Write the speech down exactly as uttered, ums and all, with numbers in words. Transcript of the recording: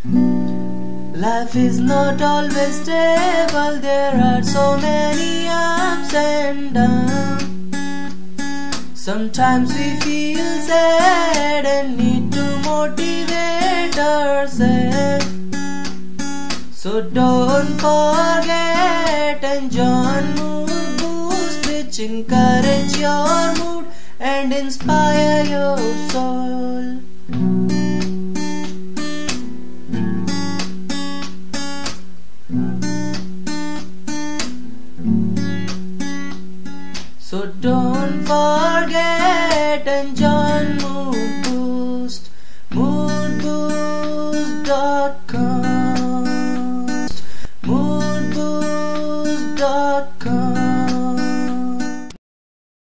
Life is not always stable, there are so many ups and downs. Sometimes we feel sad and need to motivate ourselves. So don't forget and join Mood Boost, which encourage your mood and inspire your soul. So don't forget and join